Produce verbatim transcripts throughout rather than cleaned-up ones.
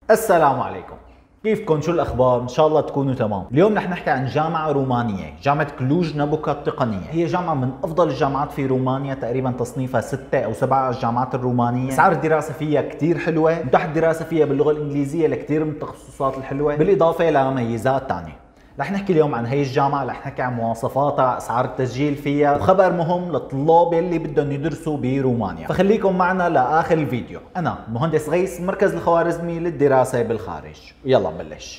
السلام عليكم، كيفكم؟ شو الاخبار؟ ان شاء الله تكونوا تمام. اليوم رح نحكي عن جامعه رومانيه، جامعه كلوج نابوكا التقنيه. هي جامعه من افضل الجامعات في رومانيا، تقريبا تصنيفها ستة او سبعة الجامعات الرومانيه. اسعار الدراسه فيها كثير حلوه، متاح الدراسه فيها باللغه الانجليزيه لكثير من التخصصات الحلوه، بالاضافه لميزات ثانيه. رح نحكي اليوم عن هي الجامعة، رح نحكي عن مواصفاتها، اسعار التسجيل فيها، وخبر مهم للطلاب يلي بدهم يدرسوا برومانيا، فخليكم معنا لاخر الفيديو. انا مهندس غيث، مركز الخوارزمي للدراسة بالخارج، ويلا نبلش.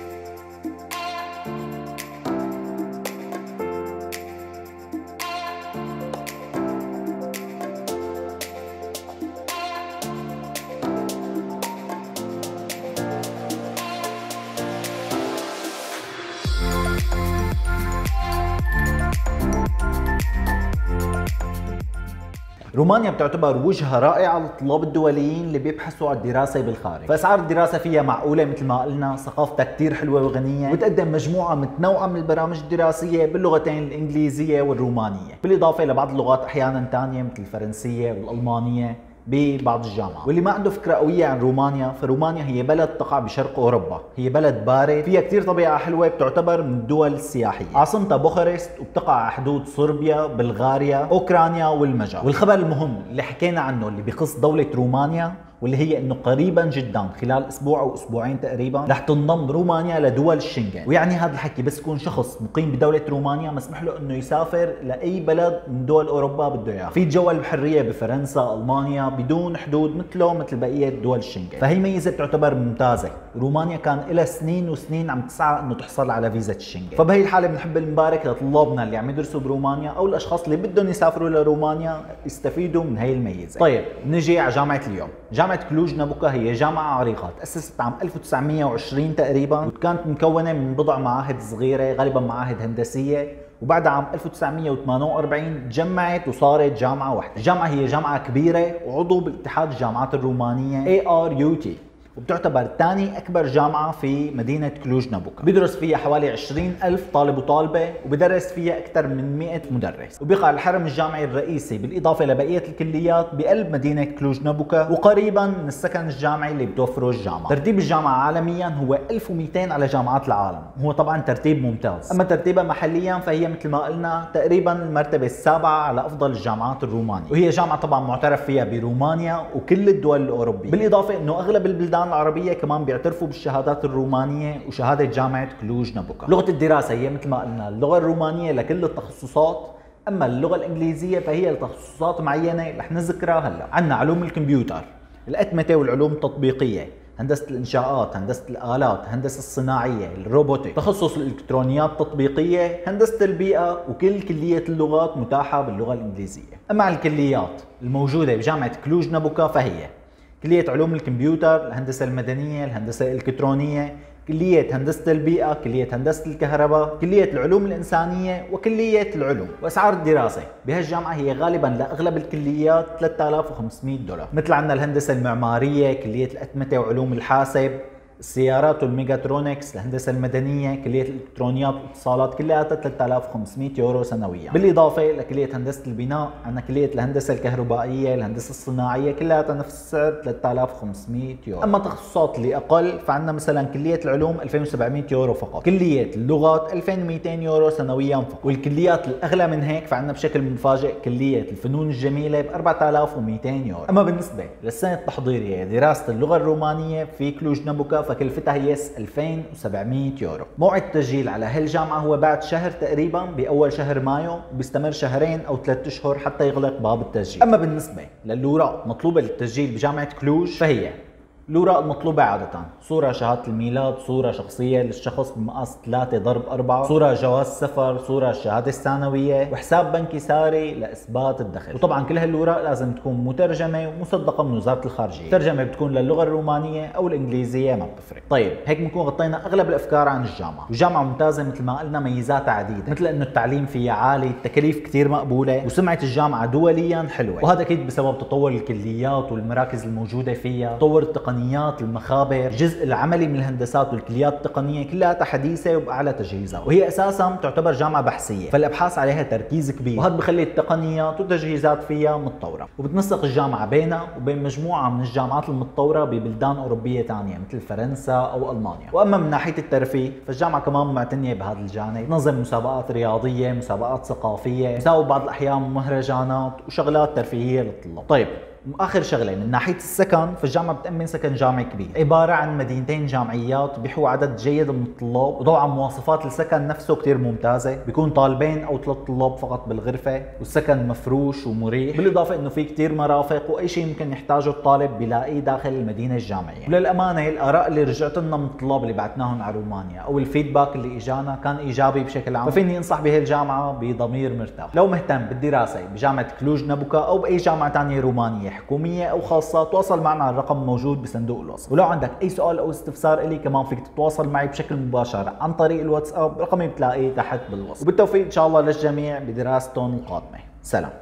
رومانيا بتعتبر وجهة رائعة للطلاب الدوليين اللي بيبحثوا عن الدراسة بالخارج، فأسعار الدراسة فيها معقولة مثل ما قلنا، ثقافتها كتير حلوة وغنية، وتقدم مجموعة متنوعة من البرامج الدراسية باللغتين الإنجليزية والرومانية، بالإضافة لبعض اللغات أحيانا ثانية مثل الفرنسية والألمانية ببعض الجامعات. واللي ما عنده فكره قويه عن رومانيا، فرومانيا هي بلد تقع بشرق اوروبا، هي بلد بارد، فيها كثير طبيعه حلوه، بتعتبر من الدول السياحيه. عاصمتها بوخارست، وبتقع على حدود صربيا، بلغاريا، اوكرانيا والمجر. والخبر المهم اللي حكينا عنه اللي بخص دوله رومانيا، واللي هي انه قريبا جدا خلال اسبوع او اسبوعين تقريبا رح تنضم رومانيا لدول الشنغن. ويعني هذا الحكي بس يكون شخص مقيم بدوله رومانيا مسموح له انه يسافر لاي بلد من دول اوروبا بده اياه. في جوله الحريه بفرنسا، المانيا بدون حدود مثله مثل بقيه دول الشنغن، فهي ميزه تعتبر ممتازه. رومانيا كان لها سنين وسنين عم تسعى انه تحصل على فيزا الشنغن، فبهي الحاله بنحب نبارك لطلابنا اللي عم يدرسوا برومانيا او الاشخاص اللي بدهم يسافروا لرومانيا يستفيدوا من هي الميزه. طيب نجي على جامعه اليوم. جامعة كلوج نابوكا هي جامعة عريقة، تأسست عام ألف وتسعمئة وعشرين تقريبا، وكانت مكونة من بضع معاهد صغيرة غالبا معاهد هندسية، وبعد عام ألف وتسعمئة وثمانية وأربعين تجمعت وصارت جامعة واحدة. الجامعة هي جامعة كبيرة وعضو باتحاد الجامعات الرومانية إيه آر يو تي، وبتعتبر ثاني أكبر جامعة في مدينة كلوج نابوكا. بيدرس فيها حوالي عشرين ألف طالب وطالبة، وبدرس فيها أكثر من مئة مدرس، وبيقع الحرم الجامعي الرئيسي بالإضافة لبقية الكليات بقلب مدينة كلوج نابوكا، وقريبا من السكن الجامعي اللي بتوفره الجامعة. ترتيب الجامعة عالميا هو ألف ومئتين على جامعات العالم، وهو طبعا ترتيب ممتاز. أما ترتيبها محليا فهي مثل ما قلنا تقريبا المرتبة السابعة على أفضل الجامعات الرومانية، وهي جامعة طبعا معترف فيها برومانيا وكل الدول الأوروبية، بالإضافة إنه أغلب البلدان العربية كمان بيعترفوا بالشهادات الرومانية وشهادة جامعة كلوج نابوكا. لغة الدراسة هي مثل ما قلنا اللغة الرومانية لكل التخصصات، أما اللغة الإنجليزية فهي لتخصصات معينة رح نذكرها هلا. عندنا علوم الكمبيوتر، الأتمتة والعلوم التطبيقية، هندسة الإنشاءات، هندسة الآلات، هندسة الصناعية، الروبوتيك، تخصص الإلكترونيات التطبيقية، هندسة البيئة، وكل كلية اللغات متاحة باللغة الإنجليزية. أما الكليات الموجودة بجامعة كلوج نابوكا فهي كلية علوم الكمبيوتر، الهندسة المدنية، الهندسة الإلكترونية، كلية هندسة البيئة، كلية هندسة الكهرباء، كلية العلوم الإنسانية، وكلية العلوم. وأسعار الدراسة بهالجامعة هي غالبا لأغلب الكليات ثلاثة آلاف وخمسمئة دولار، مثل عندنا الهندسة المعمارية، كلية الأتمتة وعلوم الحاسب، السيارات والميجاترونكس، الهندسة المدنية، كلية الإلكترونيات والاتصالات، كلها ثلاثة آلاف وخمسمئة يورو سنويا. بالإضافة لكلية هندسة البناء عندنا كلية الهندسة الكهربائية، الهندسة الصناعية، كلها نفس السعر ثلاثة آلاف وخمسمئة يورو. أما التخصصات اللي أقل فعندنا مثلا كلية العلوم ألفين وسبعمئة يورو فقط، كلية اللغات ألفين ومئتين يورو سنويا فقط، والكليات الأغلى من هيك فعندنا بشكل مفاجئ كلية الفنون الجميلة ب أربعة آلاف ومئتين يورو. أما بالنسبة للسنة التحضيرية دراسة اللغة الرومانية في كلوج نابوكا فكلفتها هي ألفين وسبعمئة يورو. موعد التسجيل على هالجامعة هو بعد شهر تقريبا بأول شهر مايو، وبيستمر شهرين أو ثلاث أشهر حتى يغلق باب التسجيل. أما بالنسبة للأوراق مطلوبة للتسجيل بجامعة كلوج فهي الأوراق المطلوبة عادة صورة شهادة الميلاد، صورة شخصية للشخص بمقاس ثلاثة ضرب أربعة، صورة جواز سفر، صورة الشهادة الثانوية، وحساب بنكي ساري لإثبات الدخل. وطبعا كل هالأوراق لازم تكون مترجمة ومصدقة من وزارة الخارجية. الترجمة بتكون للغة الرومانية أو الإنجليزية ما بتفرق. طيب هيك بنكون غطينا أغلب الأفكار عن الجامعة. وجامعة ممتازة مثل ما قلنا، ميزاتها عديدة مثل إنه التعليم فيها عالي، التكاليف كثير مقبولة، وسمعة الجامعة دوليا حلوة، وهذا أكيد بسبب تطور الكليات والمراكز الموجودة فيها، تطور التقنيات التقنيات، المخابر، الجزء العملي من الهندسات والكليات التقنيه كلها حديثه وباعلى تجهيزات، وهي اساسا تعتبر جامعه بحثيه، فالابحاث عليها تركيز كبير، وهذا بخلي التقنيات والتجهيزات فيها متطوره. وبتنسق الجامعه بينها وبين مجموعه من الجامعات المتطوره ببلدان اوروبيه ثانيه مثل فرنسا او المانيا. واما من ناحيه الترفيه فالجامعه كمان معتنيه بهذا الجانب، تنظم مسابقات رياضيه، مسابقات ثقافيه، تساوي بعض الاحيان مهرجانات وشغلات ترفيهيه للطلاب. طيب اخر شغله من ناحيه السكن، فالجامعه بتامن سكن جامعي كبير عباره عن مدينتين جامعيات بيحوا عدد جيد من الطلاب، وطبعا مواصفات السكن نفسه كثير ممتازه، بيكون طالبين او ثلاث طلاب فقط بالغرفه، والسكن مفروش ومريح، بالاضافه انه في كثير مرافق واي شيء ممكن يحتاجه الطالب بيلاقيه داخل المدينه الجامعيه. وللامانه الاراء اللي رجعت لنا من الطلاب اللي بعثناهم على رومانيا او الفيدباك اللي اجانا كان ايجابي بشكل عام، ففيني انصح بهي الجامعه بضمير مرتاح. لو مهتم بالدراسه بجامعه كلوج نابوكا او باي جامعه ثانيه رومانيه حكوميه او خاصه، تواصل معنا على الرقم موجود بصندوق الوصف. ولو عندك اي سؤال او استفسار الي كمان فيك تتواصل معي بشكل مباشر عن طريق الواتساب، رقمي بتلاقيه تحت بالوصف. وبالتوفيق ان شاء الله للجميع بدراستهم القادمه. سلام.